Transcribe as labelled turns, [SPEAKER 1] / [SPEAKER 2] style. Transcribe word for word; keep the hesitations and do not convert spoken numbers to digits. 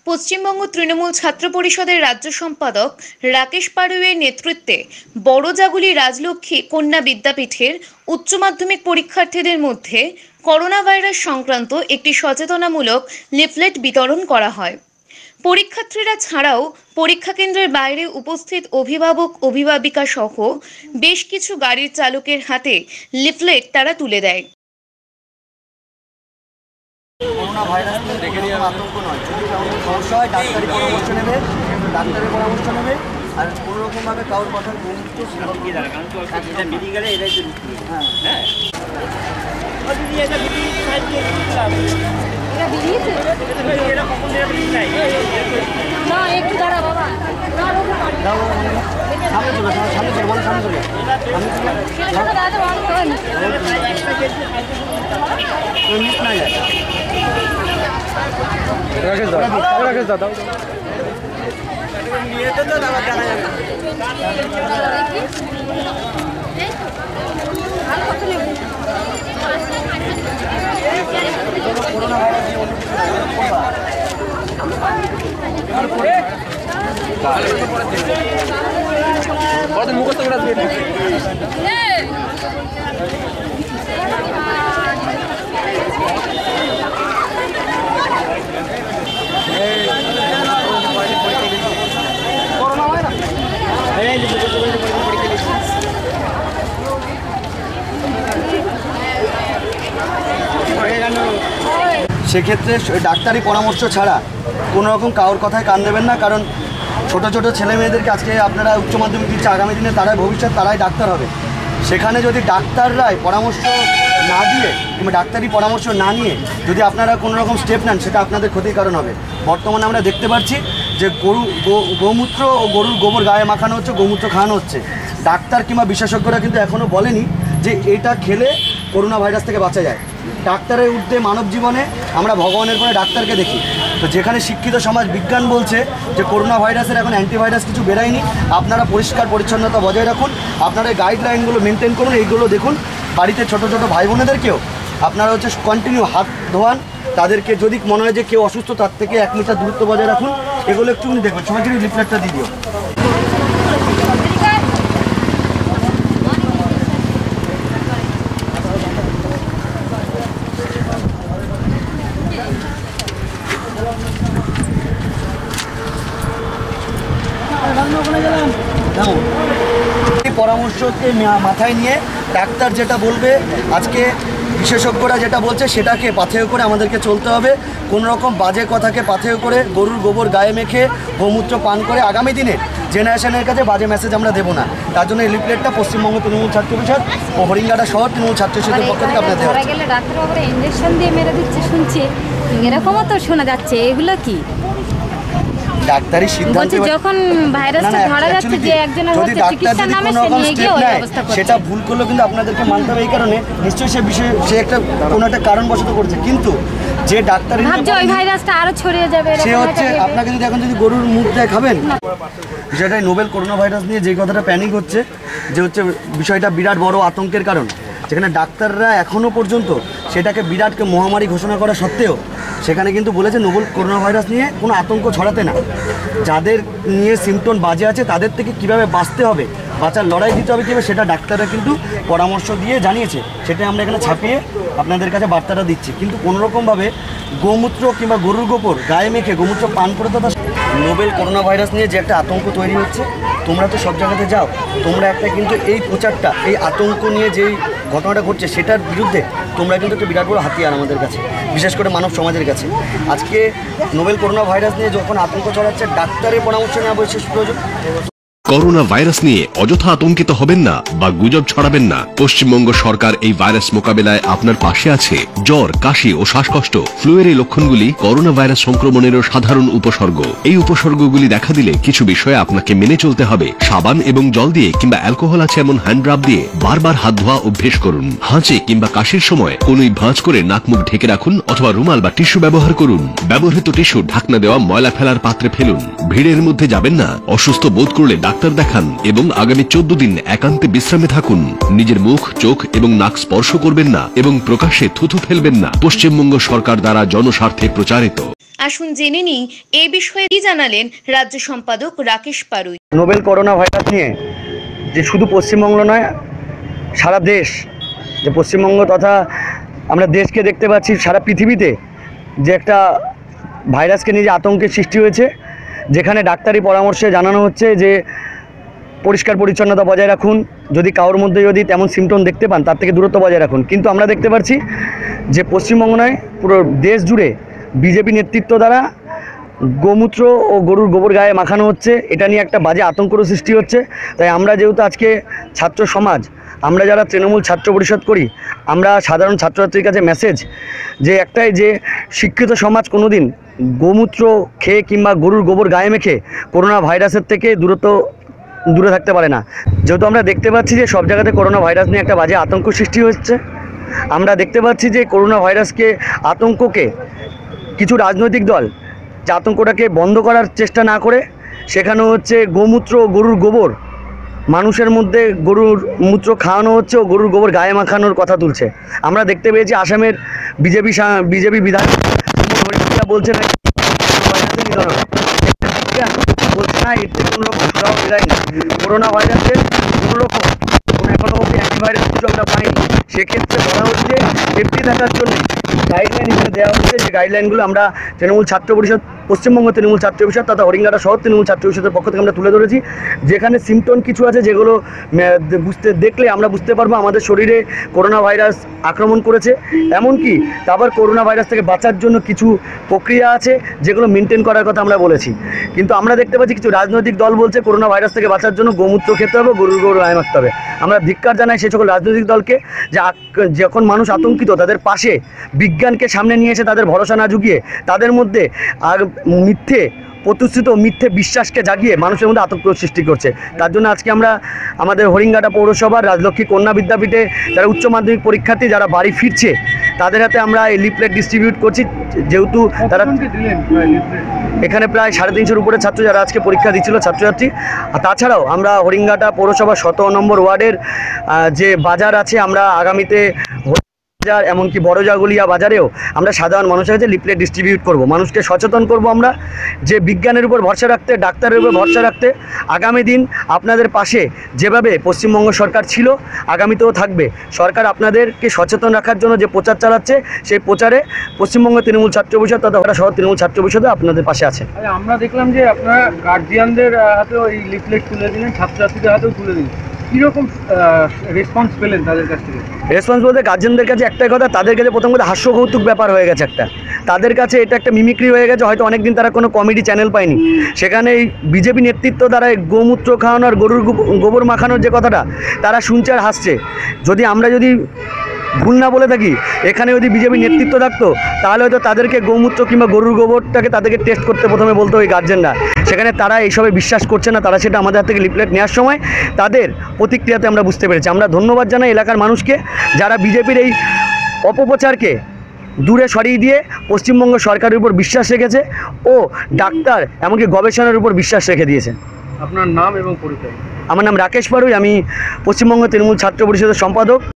[SPEAKER 1] পশ্চিমবঙ্গ তৃণমূল ছাত্র পরিষদের রাজ্য সম্পাদক রাকেশ পাড়ুইয়ের নেতৃত্বে বড়জাগুলি রাজলক্ষ্মী কন্যা বিদ্যাপীঠের উচ্চ মাধ্যমিক পরীক্ষার্থীদের মধ্যে করোনা ভাইরাস সংক্রান্ত একটি সচেতনামূলক লিফলেট বিতরণ করা হয়। পরীক্ষার্থীরা ছাড়াও পরীক্ষা কেন্দ্রের বাইরে উপস্থিত অভিভাবক অভিভাবিকা সহ বেশ কিছু গাড়ির চালকের হাতে লিফলেট তারা তুলে দেয়।
[SPEAKER 2] করোনা ভাইরাস নিয়ে দেখে নিয়ে আতঙ্ক নয়, যদি কারোর সমস্যা হয় ডাক্তারি পরামর্শ নেবে, ডাক্তারের পরামর্শ নেবে। আর কোনো রকমভাবে কারোর কথা গুরুত্ব গিয়ে দাঁড়ায়, কারণ এটা বেরিয়ে গেলে এটাই তো হ্যাঁ হ্যাঁ
[SPEAKER 3] একটু দাঁড়া বাবা,
[SPEAKER 2] সামনে চলে সামনে চলে মানে সামনে চলে মিস না যায়। রাকেশ দাদা রাকেশ দাদা নিয়ে তো দাদা জানা যাবে করোনা ভাইরাস মুখস্থ করে আসবে। সেক্ষেত্রে ডাক্তারি পরামর্শ ছাড়া কোনো রকম কারোর কথায় কান দেবেন না, কারণ ছোট ছোট ছেলে মেয়েদেরকে আজকে আপনারা উচ্চ মাধ্যমিক দিচ্ছে, আগামী দিনে তারাই ভবিষ্যৎ, তারাই ডাক্তার হবে। সেখানে যদি ডাক্তাররাই পরামর্শ না দিয়ে কিংবা ডাক্তারি পরামর্শ না নিয়ে যদি আপনারা কোনো রকম স্টেপ নেন, সেটা আপনাদের ক্ষতির কারণ হবে। বর্তমানে আমরা দেখতে পাচ্ছি যে গরু গোমূত্র ও গরুর গোবর গায়ে মাখানো হচ্ছে, গোমূত্র খাওয়ানো হচ্ছে। ডাক্তার কিংবা বিশেষজ্ঞরা কিন্তু এখনও বলেনি যে এটা খেলে করোনা ভাইরাস থেকে বাঁচা যায়। ডাক্তারের ঊর্ধ্বে মানব জীবনে আমরা ভগবানের পরে ডাক্তারকে দেখি। তো যেখানে শিক্ষিত সমাজ বিজ্ঞান বলছে যে করোনা ভাইরাসের এখন অ্যান্টিভাইরাস কিছু বেরায়নি, আপনারা পরিষ্কার পরিচ্ছন্নতা বজায় রাখুন, আপনারা এই গাইডলাইনগুলো মেনটেন করুন, এইগুলো দেখুন। বাড়িতে ছোটো ছোটো ভাই বোনেদেরকেও আপনারা হচ্ছে কন্টিনিউ হাত ধোয়ান, তাদেরকে যদি মনে হয় যে কেউ অসুস্থ তার থেকে এক মিটার দূরত্ব বজায় রাখুন, এগুলো একটুখানি দেখুন। সময় কিন্তু লিফলেটটা দিয়ে দিও। এই পরামর্শকে মাথায় নিয়ে ডাক্তার যেটা বলবে, আজকে বিশেষজ্ঞরা যেটা বলছে সেটাকে পাথেয় করে আমাদেরকে চলতে হবে। কোনো রকম বাজে কথাকে পাথেয় করে গরুর গোবর গায়ে মেখে গোমূত্র পান করে আগামী দিনে জেনারেশনের কাছে বাজে মেসেজ আমরা দেবো না। তার জন্য এই লিফলেটটা পশ্চিমবঙ্গ তৃণমূল ছাত্র পরিষদ ও হরিঙ্গাটা শহর তৃণমূল ছাত্র পরিষদের পক্ষ থেকে আপনাদের দেওয়া হচ্ছে।
[SPEAKER 3] ডাক্তারবাবুরা ইঞ্জেকশন দিয়ে মেরে দিচ্ছে শুনছি, এরকমও তো শোনা যাচ্ছে, এগুলো কি
[SPEAKER 2] ডাক্তারি সিদ্ধান্ত?
[SPEAKER 3] যখন ভাইরাসটা ধরা যাচ্ছে যে একজনের হচ্ছে চিকিৎসার নামে সে নিয়ে গিয়ে ওই অবস্থা করছে,
[SPEAKER 2] সেটা ভুল করলেও কিন্তু আপনাদেরকে মানতে হবে। এই কারণে নিশ্চয়ই সে বিষয়ে সে একটা কোনো একটা কারণবশত করছে, কিন্তু যে ডাক্তার
[SPEAKER 3] ভাবছে ওই ভাইরাসটা আরো ছড়িয়ে যাবে,
[SPEAKER 2] সে হচ্ছে আপনাকে যদি এখন যদি গরুর মুখ দেয় খাবেন। বিষয়টাই নোবেল করোনা ভাইরাস নিয়ে যে কথাটা প্যানিক হচ্ছে, যে হচ্ছে বিষয়টা বিরাট বড় আতঙ্কের কারণ, যেখানে ডাক্তাররা এখনও পর্যন্ত সেটাকে বিরাটকে মহামারী ঘোষণা করা সত্ত্বেও সেখানে কিন্তু বলেছে নোবেল করোনা ভাইরাস নিয়ে কোনো আতঙ্ক ছড়াতে না। যাদের নিয়ে সিমটম বাজে আছে তাদের থেকে কিভাবে বাঁচতে হবে, বাঁচার লড়াই দিতে হবে কীভাবে, সেটা ডাক্তাররা কিন্তু পরামর্শ দিয়ে জানিয়েছে। সেটাই আমরা এখানে ছাপিয়ে আপনাদের কাছে বার্তাটা দিচ্ছি। কিন্তু কোনোরকমভাবে গোমূত্র কিংবা গরুর গোবর গায়ে মেখে গোমূত্র পান করে তো নোবেল করোনা ভাইরাস নিয়ে যে একটা আতঙ্ক তৈরি হচ্ছে, তোমরা তো সব জায়গাতে যাও, তোমরা একটা কিন্তু এই প্রচারটা, এই আতঙ্ক নিয়ে যেই ঘটনাটা ঘটছে সেটার বিরুদ্ধে তোমরা কিন্তু একটা বিরাট বড় হাতিয়ার আমাদের কাছে, বিশেষ করে মানব সমাজের কাছে। আজকে নোবেল করোনা ভাইরাস নিয়ে যখন আতঙ্ক ছড়াচ্ছে, ডাক্তারের পরামর্শ নেওয়া বিশেষ প্রয়োজন।
[SPEAKER 4] করোনা ভাইরাস নিয়ে অযথা আতঙ্কিত হবেন না বা গুজব ছড়াবেন না। পশ্চিমবঙ্গ সরকার এই ভাইরাস মোকাবেলায় আপনার পাশে আছে। জ্বর, কাশি ও শ্বাসকষ্ট, ফ্লুয়ের এই লক্ষণগুলি করোনা ভাইরাস সংক্রমণেরও সাধারণ উপসর্গ। এই উপসর্গগুলি দেখা দিলে কিছু বিষয়ে আপনাকে মেনে চলতে হবে। সাবান এবং জল দিয়ে কিংবা অ্যালকোহল আছে এমন হ্যান্ড রাব দিয়ে বারবার হাত ধোয়া অভ্যেস করুন। হাঁচি কিংবা কাশির সময় কোনোই ভাঁজ করে নাক মুখ ঢেকে রাখুন অথবা রুমাল বা টিস্যু ব্যবহার করুন। ব্যবহৃত টিস্যু ঢাকনা দেওয়া ময়লা ফেলার পাত্রে ফেলুন। ভিড়ের মধ্যে যাবেন না। অসুস্থ বোধ করলে ডাক্তার ডাক্তার দেখান এবং আগামী চোদ্দ দিন একান্তে বিশ্রামে থাকুন। নিজের মুখ, চোখ এবং নাক স্পর্শ করবেন না এবং প্রকাশ্যে থুথু ফেলবেন না। পশ্চিমবঙ্গ সরকার দ্বারা জনস্বার্থে প্রচারিত।
[SPEAKER 1] আসুন জেনে নিই এই বিষয়ে কি জানালেন রাজ্য সম্পাদক Rakesh Parui.
[SPEAKER 2] Novel corona virus নিয়ে যে শুধু পশ্চিমবঙ্গ নয়, সারা দেশ, যে পশ্চিমবঙ্গ তথা আমরা দেশকে দেখতে পাচ্ছি, সারা পৃথিবীতে যে একটা ভাইরাসকে নিয়ে যে আতঙ্কের সৃষ্টি হয়েছে, যেখানে ডাক্তারি পরামর্শে জানানো হচ্ছে যে পরিষ্কার পরিচ্ছন্নতা বজায় রাখুন, যদি কারোর মধ্যে যদি তেমন সিমটম দেখতে পান তার থেকে দূরত্ব বজায় রাখুন। কিন্তু আমরা দেখতে পাচ্ছি যে পশ্চিমবঙ্গ নয়, পুরো দেশ জুড়ে বিজেপি নেতৃত্ব দ্বারা গোমূত্র ও গরুর গোবর গায়ে মাখানো হচ্ছে। এটা নিয়ে একটা বাজে আতঙ্কেরও সৃষ্টি হচ্ছে। তাই আমরা যেহেতু আজকে ছাত্র সমাজ, আমরা যারা তৃণমূল ছাত্র পরিষদ করি, আমরা সাধারণ ছাত্রছাত্রীর কাছে মেসেজ যে একটাই, যে শিক্ষিত সমাজ কোনোদিন গোমূত্র খেয়ে কিংবা গরুর গোবর গায়ে মেখে করোনা ভাইরাসের থেকে দূরত্ব দূরে থাকতে পারে না। যেহেতু আমরা দেখতে পাচ্ছি যে সব জায়গাতে করোনা ভাইরাস নিয়ে একটা বাজে আতঙ্ক সৃষ্টি হচ্ছে, আমরা দেখতে পাচ্ছি যে করোনা ভাইরাসকে, আতঙ্ককে কিছু রাজনৈতিক দল যে আতঙ্কটাকে বন্ধ করার চেষ্টা না করে সেখানে হচ্ছে গোমূত্র, গরুর গোবর মানুষের মধ্যে গরুর মূত্র খাওয়ানো হচ্ছে ও গরুর গোবর গায়ে মাখানোর কথা তুলছে। আমরা দেখতে পেয়েছি আসামের বিজেপি বিজেপি বিধায়ক বলছে না বলছে না এর থেকে কোনো রকম সুরাহ বেরায় না, করোনা ভাইরাসের কোনো রকম কোনো এখনো অব্দি অ্যান্টিভাইরাস কিছু আমরা পাইনি। সেক্ষেত্রে বলা হচ্ছে সেফটি থাকার জন্য গাইডলাইন হিসেবে দেওয়া হচ্ছে, যে গাইডলাইনগুলো আমরা তৃণমূল ছাত্র পরিষদ, পশ্চিমবঙ্গ তৃণমূল ছাত্র পরিষদ তথা হরিঙ্গাটা শহর তৃণমূল ছাত্র পরিষদের পক্ষ থেকে আমরা তুলে ধরেছি। যেখানে সিমটম কিছু আছে যেগুলো বুঝতে দেখলে আমরা বুঝতে পারবো আমাদের শরীরে করোনা ভাইরাস আক্রমণ করেছে। এমনকি তারপর করোনা ভাইরাস থেকে বাঁচার জন্য কিছু প্রক্রিয়া আছে যেগুলো মেনটেন করার কথা আমরা বলেছি। কিন্তু আমরা দেখতে পাচ্ছি কিছু রাজনৈতিক দল বলছে করোনা ভাইরাস থেকে বাঁচার জন্য গোমূত্র খেতে হবে, গরুর গোবর গায়ে মাখতে হবে। আমরা ধিক্কার জানাই সেই সকল রাজনৈতিক দলকে, যে যখন মানুষ আতঙ্কিত তাদের পাশে বিজ্ঞানকে সামনে নিয়ে এসে তাদের ভরসা না জুগিয়ে তাদের মধ্যে আর মিথ্যে প্রতিষ্ঠিত মিথ্যে বিশ্বাসকে জাগিয়ে মানুষের মধ্যে আতঙ্ক সৃষ্টি করছে। তার জন্য আজকে আমরা আমাদের হরিঙ্গাটা পৌরসভার রাজলক্ষ্মী কন্যা বিদ্যাপীঠে যারা উচ্চ মাধ্যমিক পরীক্ষার্থী যারা বাড়ি ফিরছে তাদের হাতে আমরা এই লিফলেট ডিস্ট্রিবিউট করছি। যেহেতু তারা এখানে প্রায় সাড়ে তিনশোর উপরে ছাত্র যারা আজকে পরীক্ষা দিচ্ছিল ছাত্রছাত্রী, আর তাছাড়াও আমরা হরিঙ্গাটা পৌরসভা সতেরো নম্বর ওয়ার্ডের যে বাজার আছে, আমরা আগামীতে বাজার এমনকি বড়জাগুলিয়া বাজারেও আমরা সাধারণ মানুষের কাছে লিফলেট ডিস্ট্রিবিউট করব, মানুষকে সচেতন করব আমরা যে বিজ্ঞানের উপর ভরসা রাখতে, ডাক্তারের উপর ভরসা রাখতে। আগামী দিন আপনাদের পাশে যেভাবে পশ্চিমবঙ্গ সরকার ছিল আগামীতেও থাকবে। সরকার আপনাদেরকে সচেতন রাখার জন্য যে প্রচার চালাচ্ছে সেই প্রচারে পশ্চিমবঙ্গ তৃণমূল ছাত্র পরিষদ তথা শহর তৃণমূল ছাত্র পরিষদে আপনাদের পাশে আছে।
[SPEAKER 5] আমরা দেখলাম যে আপনারা গার্জিয়ানদের হাতেও এই লিফলেট তুলে দিলেন, ছাত্রছাত্রীদের হাতেও তুলে দিলেন, কীরকম রেসপন্স পেলেন তাদের কাছ থেকে?
[SPEAKER 2] রেসপন্স বলতে গার্জেনদের কাছে একটাই কথা, তাদের কাছে প্রথম কথা হাস্যকৌতুক ব্যাপার হয়ে গেছে একটা, তাদের কাছে এটা একটা মিমিক্রি হয়ে গেছে। হয়তো অনেকদিন তারা কোনো কমেডি চ্যানেল পায়নি, সেখানে এই বিজেপি নেতৃত্ব দ্বারা গোমূত্র খাওয়ানোর, গরুর গোবর মাখানোর যে কথাটা তারা শুনছে আর হাসছে। যদি আমরা যদি ভুল না বলে থাকি, এখানে যদি বিজেপি নেতৃত্ব থাকতো তাহলে হয়তো তাদেরকে গোমূত্র কিংবা গরুর গোবরটাকে তাদেরকে টেস্ট করতে প্রথমে বলতো ওই গার্জেনরা। সেখানে তারা এইসবে বিশ্বাস করছে না, তারা সেটা আমাদের হাত থেকে লিফলেট নেওয়ার সময় তাদের প্রতিক্রিয়াতে আমরা বুঝতে পেরেছি। আমরা ধন্যবাদ জানাই এলাকার মানুষকে যারা বিজেপির এই অপপ্রচারকে দূরে সরিয়ে দিয়ে পশ্চিমবঙ্গ সরকারের উপর বিশ্বাস রেখেছে ও ডাক্তার এমনকি গবেষণার উপর বিশ্বাস রেখে দিয়েছে।
[SPEAKER 5] আপনার নাম এবং পরিচয়?
[SPEAKER 2] আমার নাম রাকেশ পারুই, আমি পশ্চিমবঙ্গ তৃণমূল ছাত্র পরিষদের সম্পাদক।